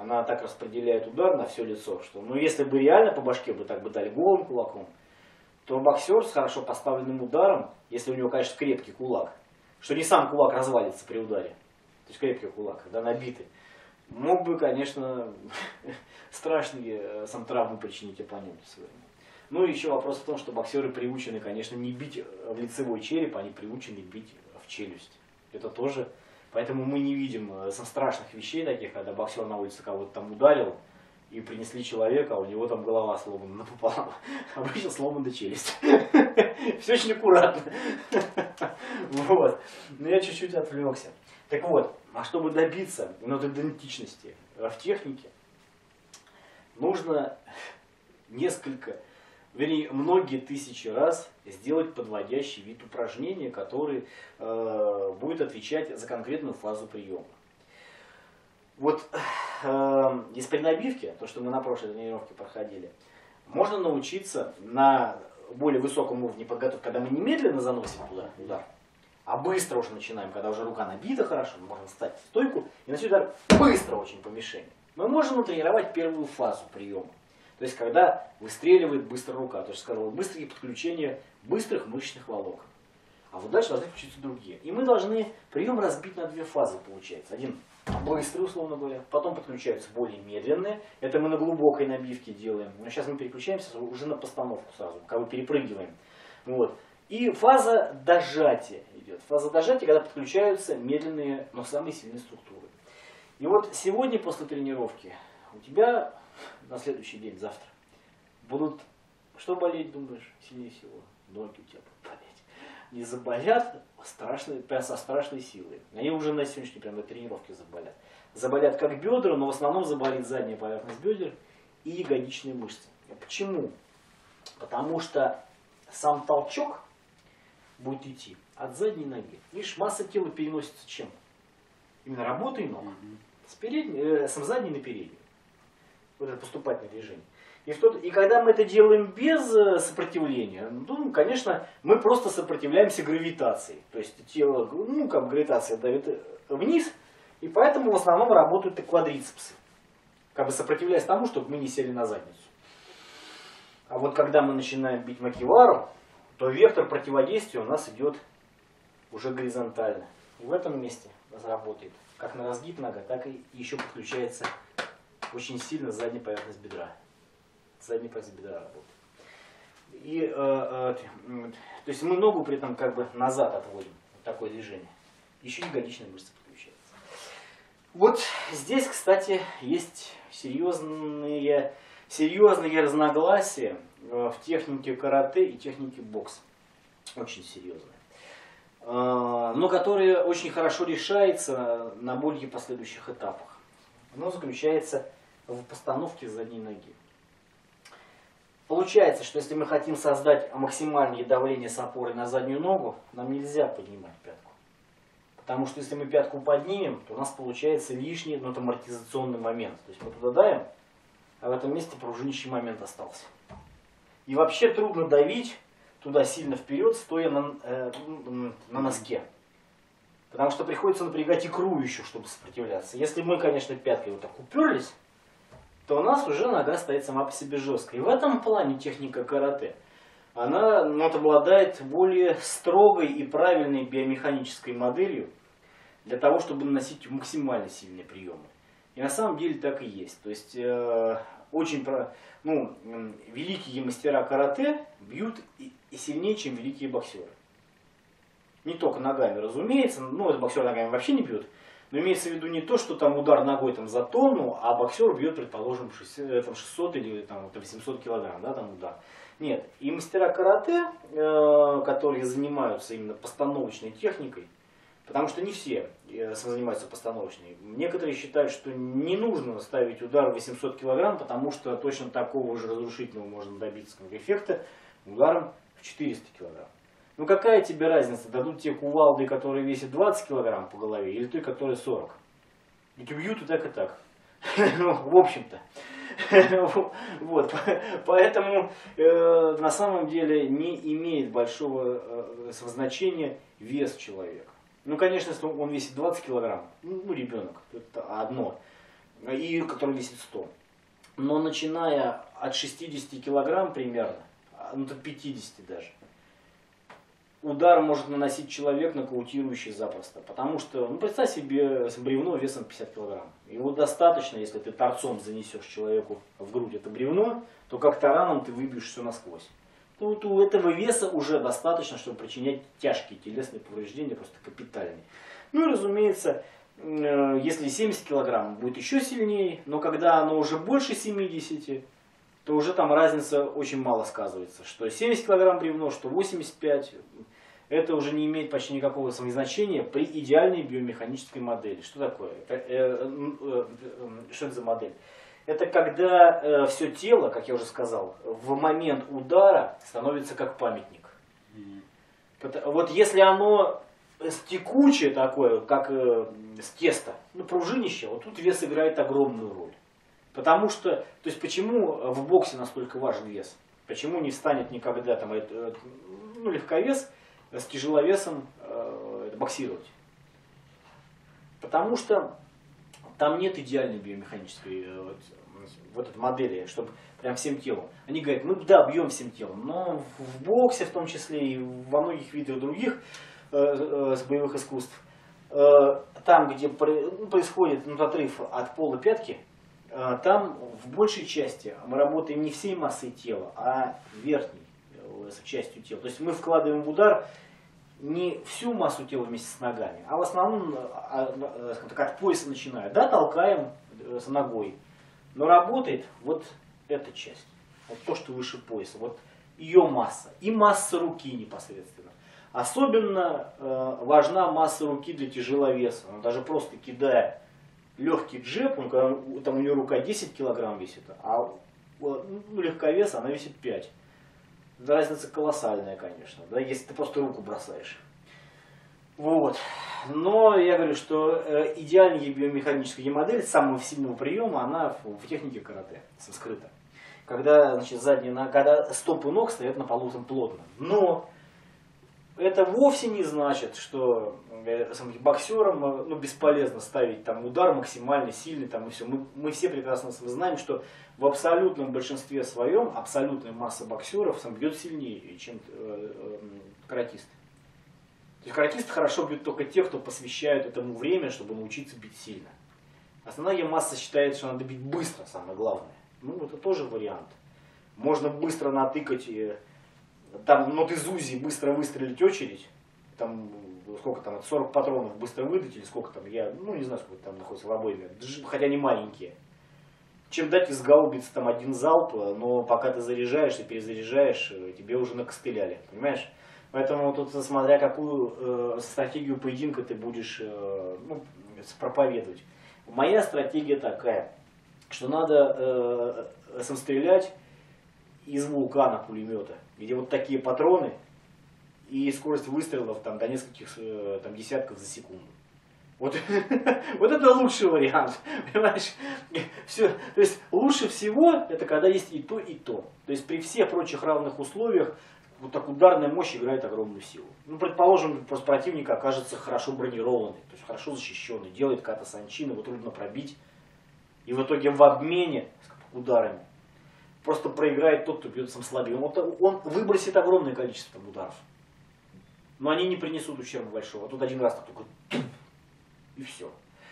она так распределяет удар на все лицо, что, ну, если бы реально по башке бы так бы дали голым кулаком, то боксер с хорошо поставленным ударом, если у него, конечно, крепкий кулак, что не сам кулак развалится при ударе, то есть крепкий кулак, когда набитый, мог бы, конечно, страшные сам травмы причинить оппоненту своему. Ну и еще вопрос в том, что боксеры приучены, конечно, не бить в лицевой череп, они приучены бить в челюсть. Это тоже. Поэтому мы не видим страшных вещей таких, когда боксер на улице кого-то там ударил и принесли человека, а у него там голова сломана напополам. Обычно сломана челюсть. Все очень аккуратно. Вот. Но я чуть-чуть отвлекся. Так вот, а чтобы добиться идентичности в технике, нужно многие тысячи раз сделать подводящий вид упражнения, который будет отвечать за конкретную фазу приема. Вот из при набивке, то, что мы на прошлой тренировке проходили, можно научиться на более высоком уровне подготовки, когда мы немедленно заносим туда удар, а быстро уже начинаем, когда уже рука набита хорошо, мы можем встать в стойку и начать удар быстро очень по мишени. Мы можем натренировать первую фазу приема. То есть, когда выстреливает быстро рука, то есть, сказал, быстрое подключение быстрых мышечных волокон. А вот дальше должны включиться другие. И мы должны прием разбить на две фазы, получается. Один быстрый, условно говоря, потом подключаются более медленные. Это мы на глубокой набивке делаем. Но сейчас мы переключаемся уже на постановку сразу, как бы перепрыгиваем. Вот. И фаза дожатия идет. Фаза дожатия, когда подключаются медленные, но самые сильные структуры. И вот сегодня после тренировки у тебя на следующий день, завтра, будут, что болеть, думаешь, сильнее всего? Ноги у тебя будут болеть. Не заболят прям со страшной силой. Они уже на сегодняшней прям на тренировке заболят. Заболят как бедра, но в основном заболит задняя поверхность бедер и ягодичные мышцы. Почему? Потому что сам толчок будет идти от задней ноги. Видишь, масса тела переносится чем? Именно работой ног. С задней на переднюю. Вот это поступательное движение. И когда мы это делаем без сопротивления, ну, конечно, мы просто сопротивляемся гравитации. То есть тело, ну, как гравитация давит вниз, и поэтому в основном работают и квадрицепсы. Как бы сопротивляясь тому, чтобы мы не сели на задницу. А вот когда мы начинаем бить макивару, то вектор противодействия у нас идет уже горизонтально. И в этом месте у нас работает как на разгиб нога, так и еще подключается очень сильно задняя поверхность бедра. Задняя поверхность бедра работает. И, то есть мы ногу при этом как бы назад отводим. Вот такое движение. Еще ягодичная мышца подключается. Вот здесь, кстати, есть серьезные разногласия в технике карате и технике бокса. Очень серьезные. Но которые очень хорошо решаются на более последующих этапах. Оно заключается в постановке задней ноги. Получается, что если мы хотим создать максимальное давление с опорой на заднюю ногу, нам нельзя поднимать пятку. Потому что если мы пятку поднимем, то у нас получается лишний амортизационный момент. То есть мы туда давим, а в этом месте пружинищий момент остался. И вообще трудно давить туда сильно вперед, стоя на носке. Потому что приходится напрягать икру еще, чтобы сопротивляться. Если мы, конечно, пяткой вот так уперлись, то у нас уже нога стоит сама по себе жестко. И в этом плане техника карате, она обладает более строгой и правильной биомеханической моделью для того, чтобы наносить максимально сильные приемы. И на самом деле так и есть. То есть великие мастера карате бьют и сильнее, чем великие боксеры. Не только ногами, разумеется, это боксер ногами вообще не бьет. Но имеется в виду не то, что там удар ногой там, за тонну, а боксер бьет, предположим, 600 или там, 800 килограмм, да, там удар. Нет, и мастера карате, которые занимаются именно постановочной техникой, потому что не все занимаются постановочной. Некоторые считают, что не нужно ставить удар 800 килограмм, потому что точно такого же разрушительного можно добиться эффекта ударом в 400 килограмм. Ну какая тебе разница, дадут тебе кувалды, которые весят 20 килограмм по голове, или той, которая 40? Ведь убьют и так, и так. В общем-то. Вот. Поэтому на самом деле не имеет большого значения вес человека. Ну, конечно, если он весит 20 килограмм, ребенок, это одно. и который весит 100. Но начиная от 60 килограмм примерно, ну до 50 даже, удар может наносить человек нокаутирующий запросто. Потому что, ну представь себе бревно весом 50 килограмм. Его достаточно, если ты торцом занесешь человеку в грудь это бревно, то как тараном ты выбьешь все насквозь. Тут у этого веса уже достаточно, чтобы причинять тяжкие телесные повреждения, просто капитальные. Ну и разумеется, если 70 килограмм, будет еще сильнее, но когда оно уже больше 70, то уже там разница очень мало сказывается. Что 70 килограмм бревно, что 85, это уже не имеет почти никакого значения при идеальной биомеханической модели. Что такое? Что это за модель? Это когда все тело, как я уже сказал, в момент удара становится как памятник. Вот если оно текучее такое, как с теста, ну пружинище, вот тут вес играет огромную роль. Потому что, то есть почему в боксе настолько важен вес? Почему не станет никогда там, ну, легковес с тяжеловесом боксировать? Потому что там нет идеальной биомеханической вот этой модели, чтобы прям всем телом. Они говорят, мы да, бьем всем телом, но в боксе в том числе и во многих видах других с боевых искусств, там, где происходит отрыв от пола пятки, там в большей части мы работаем не всей массой тела, а верхней частью тела. То есть мы вкладываем в удар не всю массу тела вместе с ногами, а в основном от пояса начиная. Да, толкаем с ногой, но работает вот эта часть, вот то, что выше пояса, вот ее масса и масса руки непосредственно. Особенно важна масса руки для тяжеловеса. Он даже просто кидая легкий джеб, там у нее рука 10 килограмм весит, а легковес она весит 5. Разница колоссальная, конечно, да, если ты просто руку бросаешь. Вот. Но я говорю, что идеальная биомеханическая модель самого сильного приема, она в технике карате, скрыта. Когда, значит, когда стопы ног стоят на полу плотно. Но это вовсе не значит, что боксерам бесполезно ставить там удар максимально сильный там, и все. Мы все прекрасно знаем, что в абсолютном большинстве своем абсолютная масса боксеров бьет сильнее, чем каратисты. То есть каратисты хорошо бьют только те, кто посвящают этому время, чтобы научиться бить сильно. Основная масса считает, что надо бить быстро, самое главное. Ну, это тоже вариант. Можно быстро натыкать, там, но ты зузи, быстро выстрелить очередь, там, сколько там, 40 патронов быстро выдать, или сколько там, я, ну, не знаю, сколько там находится в обойме, хотя они маленькие. Чем дать из гаубицы там один залп, но пока ты заряжаешь и перезаряжаешь, тебе уже накостыляли, понимаешь? Поэтому тут, смотря какую стратегию поединка ты будешь проповедовать. Моя стратегия такая, что надо стрелять из вулкана пулемета, где вот такие патроны и скорость выстрелов там, до нескольких там, десятков за секунду. Вот, вот это лучший вариант, понимаешь? Все, то есть лучше всего это когда есть и то, и то. То есть при всех прочих равных условиях вот так ударная мощь играет огромную силу. Ну, предположим, просто противник окажется хорошо бронированный, то есть хорошо защищенный, делает ката-санчин, его трудно пробить. И в итоге в обмене ударами просто проиграет тот, кто бьет сам слабее. Он выбросит огромное количество ударов. Но они не принесут ущерба большого. А тут один раз только и все.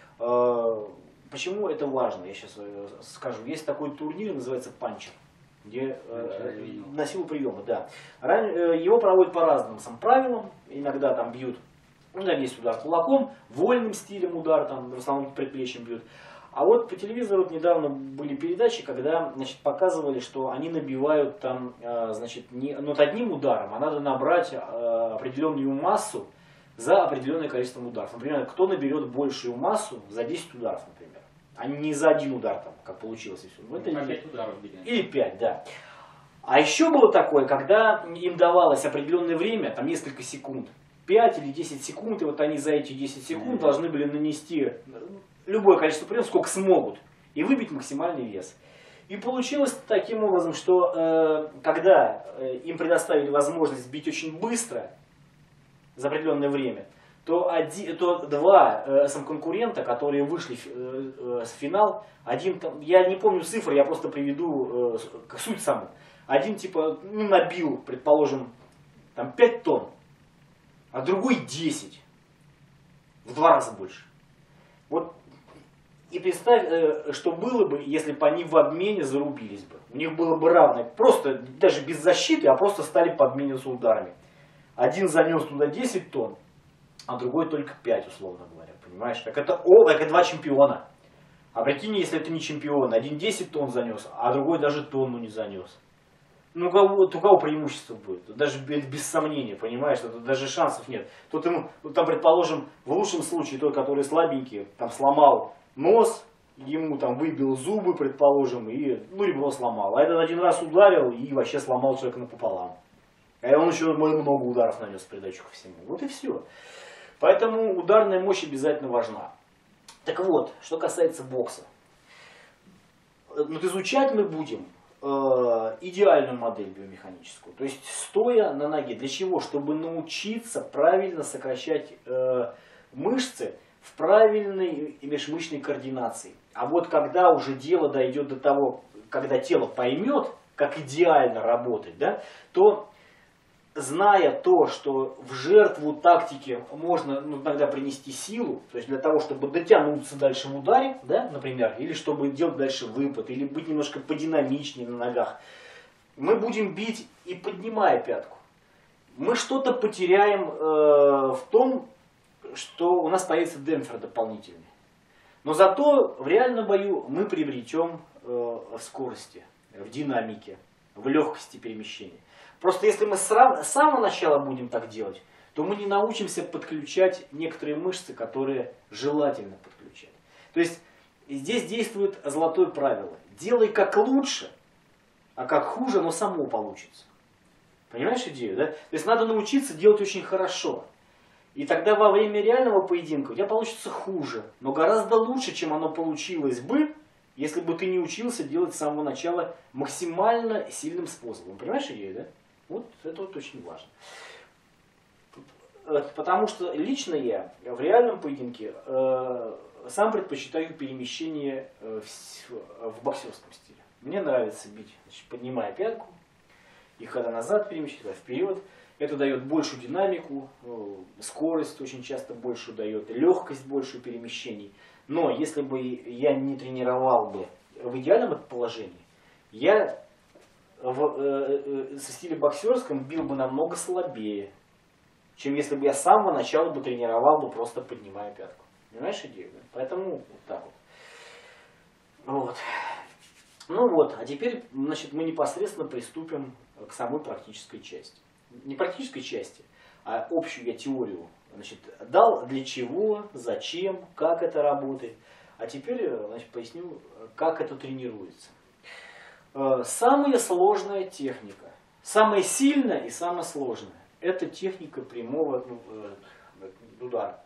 Почему это важно? Я сейчас скажу. Есть такой турнир, называется «Панчер», где на силу приема, да. Его проводят по разным правилам. Иногда там бьют, иногда есть удар кулаком, вольным стилем удар, там в основном предплечьем бьют. А вот по телевизору вот недавно были передачи, когда, значит, показывали, что они набивают там, значит, не одним ударом, а надо набрать определенную массу за определенное количество ударов. Например, кто наберет большую массу за 10 ударов, например, а не за один удар, там, как получилось. И все. Ну, это 5 ударов. Или 5, да. А еще было такое, когда им давалось определенное время, там несколько секунд, 5 или 10 секунд, и вот они за эти 10 секунд должны были нанести любое количество приемов, сколько смогут, и выбить максимальный вес. И получилось таким образом, что когда им предоставили возможность бить очень быстро, за определенное время, то два конкурента, которые вышли в финал, один там, я не помню цифры, я просто приведу суть саму. Один типа набил, предположим, там 5 тонн, а другой 10. В 2 раза больше. Вот. И представь, что было бы, если бы они в обмене зарубились бы. У них было бы равное, просто даже без защиты, а просто стали бы обмениваться ударами. Один занес туда 10 тонн, а другой только 5, условно говоря. Понимаешь? Так это два чемпиона. А прикинь, если это не чемпион, один 10 тонн занес, а другой даже тонну не занес. Ну, у кого преимущество будет? Даже без сомнения, понимаешь, тут даже шансов нет. Тут ему, там, предположим, в лучшем случае тот, который слабенький, там сломал нос, ему там выбил зубы, предположим, и ребро сломал. А этот один раз ударил и вообще сломал человека напополам. А он еще много ударов нанес в придачу ко всему. Вот и все. Поэтому ударная мощь обязательно важна. Так вот, что касается бокса. Изучать мы будем идеальную модель биомеханическую. То есть стоя на ноге. Для чего? Чтобы научиться правильно сокращать мышцы в правильной межмышечной координации. А вот когда уже дело дойдет до того, когда тело поймет, как идеально работать, да, то, зная то, что в жертву тактики можно иногда принести силу, то есть для того, чтобы дотянуться дальше в ударе, да, например, или чтобы делать дальше выпад, или быть немножко подинамичнее на ногах, мы будем бить и поднимая пятку. Мы что-то потеряем в том, что у нас появится демпфер дополнительный. Но зато в реальном бою мы приобретем в скорости, в динамике, в легкости перемещения. Просто если мы с самого начала будем так делать, то мы не научимся подключать некоторые мышцы, которые желательно подключать. То есть здесь действует золотое правило. Делай как лучше, а как хуже, оно само получится. Понимаешь идею, да? То есть надо научиться делать очень хорошо. И тогда во время реального поединка у тебя получится хуже, но гораздо лучше, чем оно получилось бы, если бы ты не учился делать с самого начала максимально сильным способом. Понимаешь идею, да? Вот это вот очень важно. Потому что лично я в реальном поединке сам предпочитаю перемещение в боксерском стиле. Мне нравится бить, значит, поднимая пятку, и когда назад перемещать, когда вперед. Это дает большую динамику, скорость очень часто большую дает, легкость большую перемещений. Но если бы я не тренировал бы в идеальном положении, я со стиле боксерском бил бы намного слабее, чем если бы я с самого начала бы тренировал бы просто поднимая пятку. Понимаешь идею? Да? Поэтому вот так вот. Ну вот, а теперь, значит, мы непосредственно приступим к самой практической части. Не практической части, а общую я теорию, значит, дал для чего, зачем, как это работает. А теперь, значит, поясню, как это тренируется. Самая сложная техника, самая сильная и самая сложная, это техника прямого удара.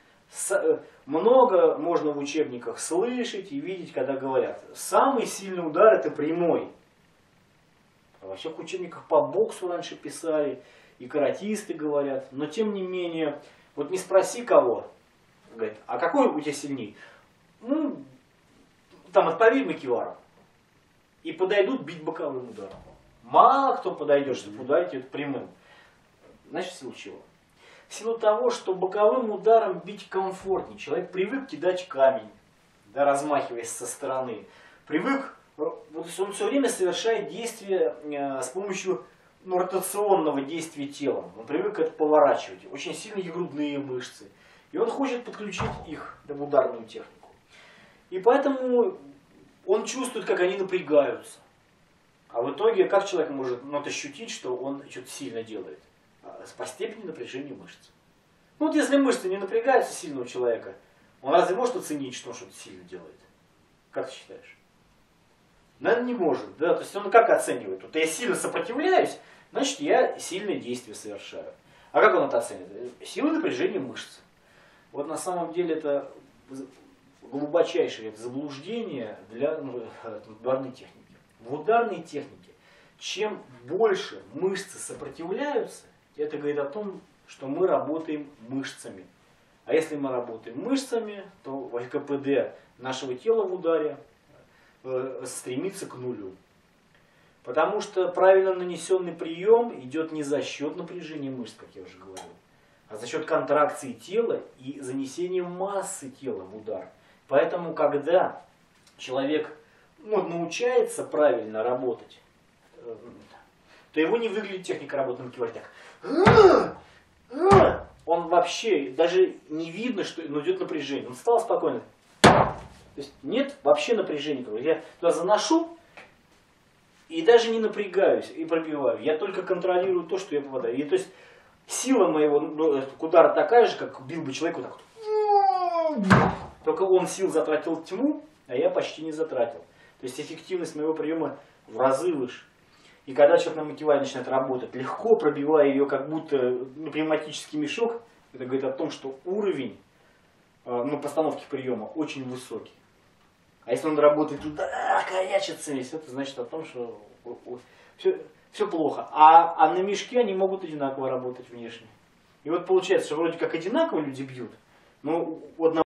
Много можно в учебниках слышать и видеть, когда говорят, самый сильный удар это прямой. Во всех учебниках по боксу раньше писали, и каратисты говорят, но тем не менее, вот не спроси кого, говорит, а какой у тебя сильней? Ну, там отповедь макиваром. И подойдут бить боковым ударом. Мало кто подойдет, чтобы ударить это прямым. Значит, в силу чего? В силу того, что боковым ударом бить комфортнее. Человек привык кидать камень, да, размахиваясь со стороны. Привык, вот он все время совершает действия с помощью ротационного действия телом. Он привык это поворачивать. Очень сильные грудные мышцы. И он хочет подключить их в ударную технику. И поэтому он чувствует, как они напрягаются. А в итоге, как человек может ощутить, что он что-то сильно делает? По степени напряжения мышц. Ну вот если мышцы не напрягаются сильно у человека, он разве может оценить, что он что-то сильно делает? Как ты считаешь? Наверное, не может. Да? То есть он как оценивает? Вот я сильно сопротивляюсь, значит я сильное действие совершаю. А как он это оценивает? Сила напряжения мышц. Вот на самом деле это глубочайшее заблуждение для ударной техники. В ударной технике, чем больше мышцы сопротивляются, это говорит о том, что мы работаем мышцами. А если мы работаем мышцами, то КПД нашего тела в ударе стремится к нулю. Потому что правильно нанесенный прием идет не за счет напряжения мышц, как я уже говорил, а за счет контракции тела и занесения массы тела в удар. Поэтому, когда человек научается правильно работать, то его не выглядит техника работы на киваре так. Он вообще, даже не видно, что идет напряжение. Он встал спокойно. То есть нет вообще напряжения. Я туда заношу и даже не напрягаюсь и пробиваю. Я только контролирую то, что я попадаю. И то есть сила моего удара такая же, как бил бы человек вот так вот. Только он сил затратил тьму, а я почти не затратил. То есть эффективность моего приема в разы выше. И когда человек на макеваре начинает работать, легко пробивая ее, как будто пневматический мешок, это говорит о том, что уровень постановки приема очень высокий. А если он работает туда, корячится весь, это значит о том, что все плохо. А на мешке они могут одинаково работать внешне. И вот получается, что вроде как одинаково люди бьют, но у одного